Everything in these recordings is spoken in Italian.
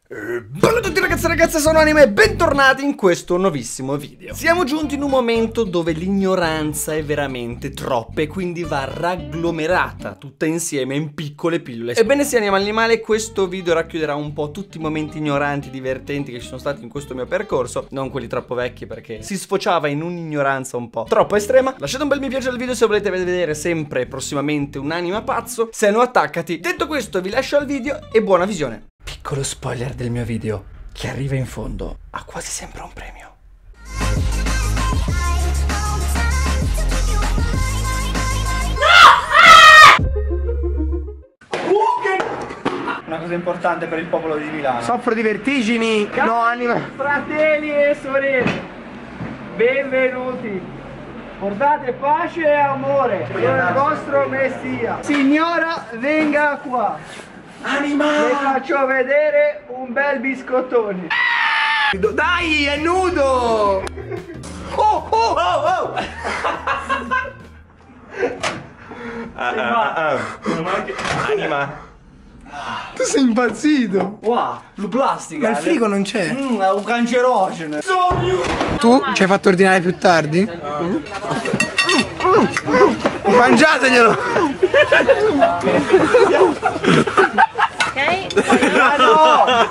Ciao a tutti ragazzi e ragazze, sono Anima e bentornati in questo nuovissimo video. Siamo giunti in un momento dove l'ignoranza è veramente troppa e quindi va ragglomerata tutta insieme in piccole pillole. Ebbene sì, Anima Animale, questo video racchiuderà un po' tutti i momenti ignoranti, divertenti che ci sono stati in questo mio percorso. Non quelli troppo vecchi perché si sfociava in un'ignoranza un po' troppo estrema. Lasciate un bel mi piace al video se volete vedere sempre prossimamente un Anima pazzo. Se no attaccati. Detto questo vi lascio al video e buona visione. Piccolo spoiler del mio video, chi arriva in fondo ha quasi sempre un premio. Una cosa importante per il popolo di Milano. Soffro di vertigini. No, Anima. Fratelli e sorelle, benvenuti. Portate pace e amore. Sono il vostro messia. Signora, venga qua. Anima! Le faccio vedere un bel biscottone. Dai, è nudo! Oh, oh, oh, oh! Anima. Tu sei impazzito! Wow, lo plastica. Ma il frigo non c'è. È un cancerogeno. Tu ci hai fatto ordinare più tardi? Mangiateglielo! Ok? No!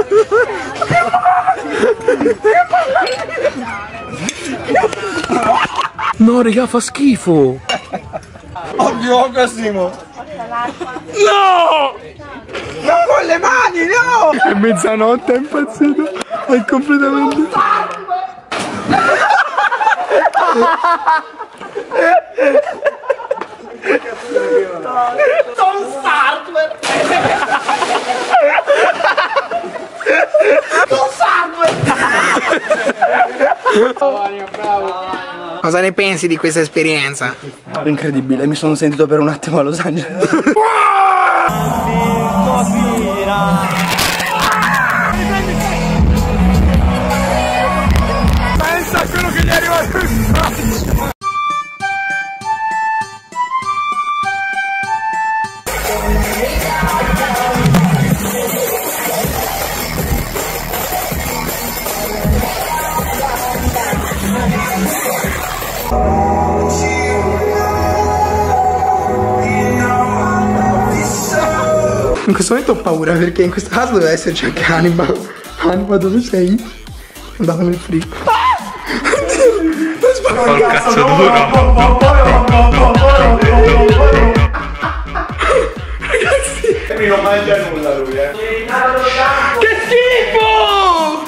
No, raga, fa schifo! Oddio, Cosimo! No! Non con le mani, no! È mezzanotte, è impazzito! È completamente... Don Startler! Don Startler! Cosa ne pensi di questa esperienza? Incredibile, mi sono sentito per un attimo a Los Angeles. Pensa a quello che gli è arrivato! In questo momento ho paura perché in questo caso deve esserci anche Anima. Anima, dove sei? È andato nel frigo. Col cazzo duro. Ragazzi, non mangia nulla lui, Che schifo!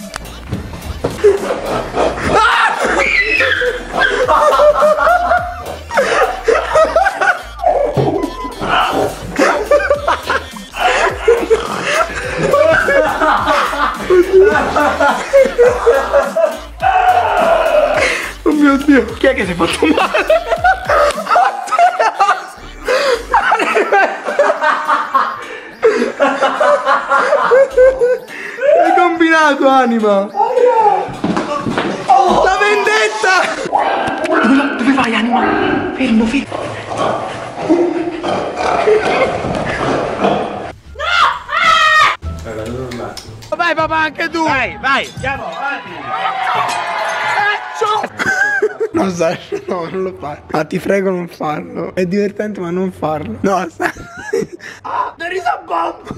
Oh mio Dio! Chi è che si è fatto male? Hai combinato, Anima! La vendetta! Dove vai, Anima? Fermo, fermo! Vai papà, anche tu! vai, andiamo avanti! No, Sasha, no, non lo fai. Ma ti prego non farlo. È divertente ma non farlo. No, Sasha. There is a bomb!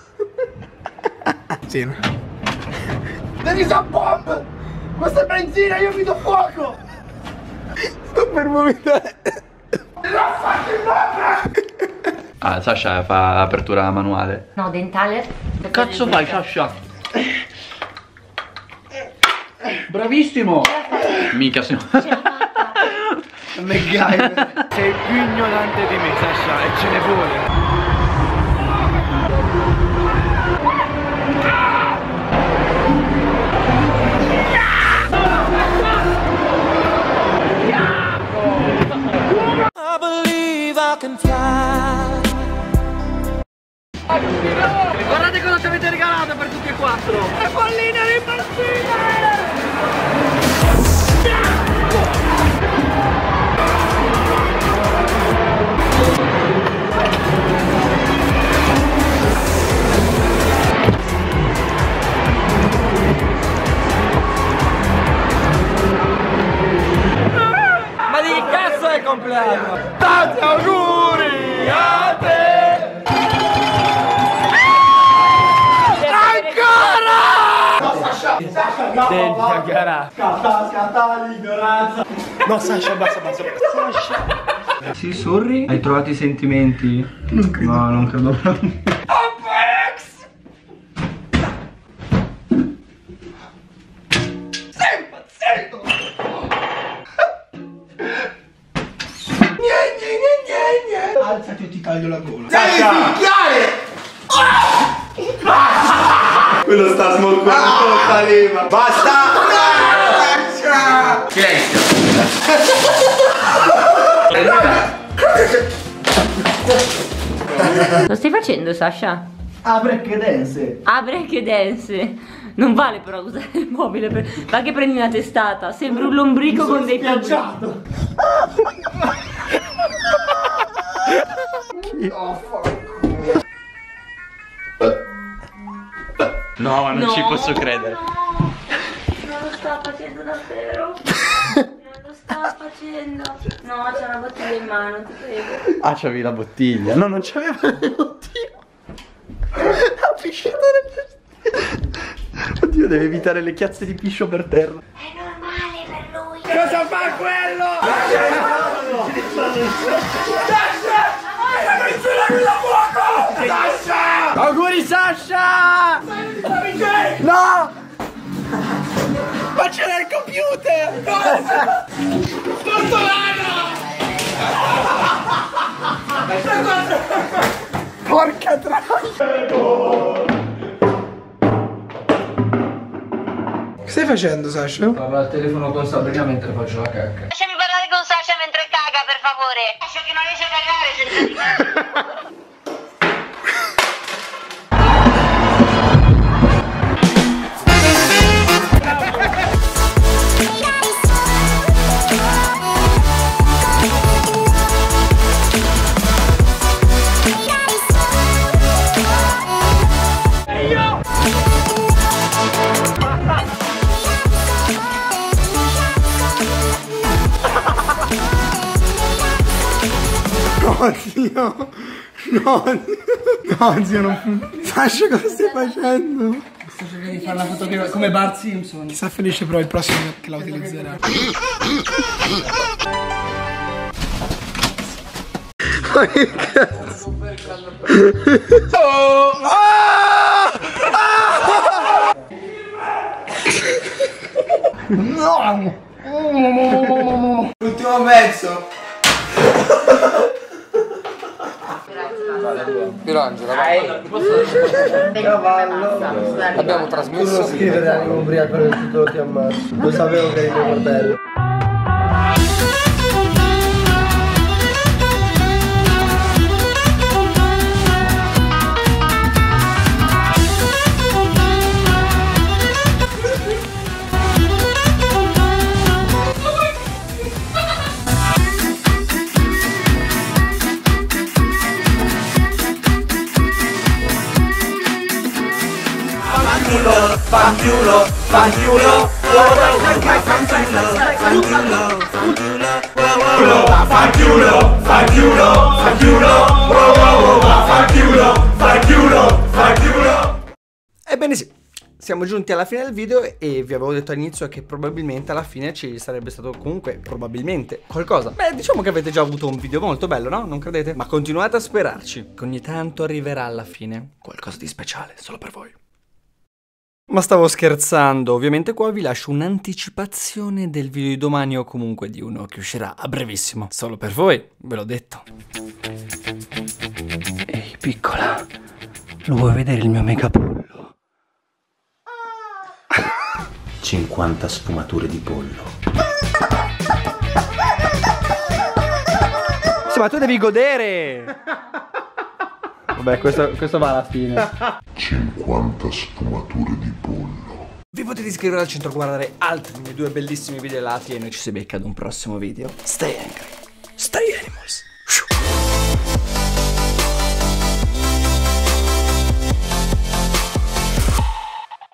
Sì, no. There is a bomb! Questa è benzina, io mi do fuoco! Sto per vomitare. L'ho fatto in bocca! Ah, Sasha fa apertura manuale. No, dentale. Che cazzo fai, Sasha? Bravissimo! Mica se no. MacGyver! Sei più ignorante di me, Sasha, e ce ne vuole! Guardate cosa ci avete regalato per tutti e quattro! Le palline ripartite! Senti, Chiara. Scatta l'ignoranza. No, Sasha, basta. Sasha. Sì, sorri? Hai trovato i sentimenti? Non credo. No, non credo proprio. Stai impazzendo. Niente. Alzati o ti taglio la gola. Devi picchiare. Quello sta smoccando tutta leva. Basta. Silenzio. Lo stai facendo, Sasha? Ah, break dance. Ah, break dance. Non vale però usare il mobile per... Va che prendi una testata. Sembra un lombrico con dei Spiaggiato. No, ma non ci posso credere. Non lo sta facendo davvero. Non lo sta facendo. No, c'è una bottiglia in mano, ti prego. Ah, c'avevi la bottiglia. No, non c'aveva la bottiglia. Ha pisciato le... Oddio, deve evitare le chiazze di piscio per terra. È normale per lui. Cosa fa quello? Sasha! Auguri, Sasha! No! Ma c'era il computer! Porca troia! Che stai facendo, Sasha? Parlo al telefono con Sabrina mentre faccio la cacca. Lasciami parlare con Sasha mentre caga, per favore. Sasha che non riesce a cagare senza di me. No, zio! No, zio, non... Sasha, cosa stai facendo? Sto cercando di fare una fotografia come Bart Simpson. Sta felice però il prossimo che la utilizzerà. Ma che cazzo? Oh! Ah! Ah! No! Ultimo pezzo. Pirangela, abbiamo trasmesso. Non scrivere animo ubriaco nel titolo ti ammazzo. Lo sapevo che eri mio fratello. Ebbene sì, siamo giunti alla fine del video e vi avevo detto all'inizio che probabilmente alla fine ci sarebbe stato comunque, probabilmente, qualcosa. Beh, diciamo che avete già avuto un video molto bello, no? Non credete? Ma continuate a sperarci, che ogni tanto arriverà alla fine qualcosa di speciale, solo per voi. Ma stavo scherzando, ovviamente qua vi lascio un'anticipazione del video di domani o comunque di uno che uscirà a brevissimo. Solo per voi, ve l'ho detto. Ehi piccola, lo vuoi vedere il mio mega pollo? 50 sfumature di pollo. Sì, ma tu devi godere! Vabbè, questo va alla fine. 50 sfumature di pollo. Vi potete iscrivere al centro a guardare altri dei miei due bellissimi video lati e noi ci si becca ad un prossimo video. Stay angry!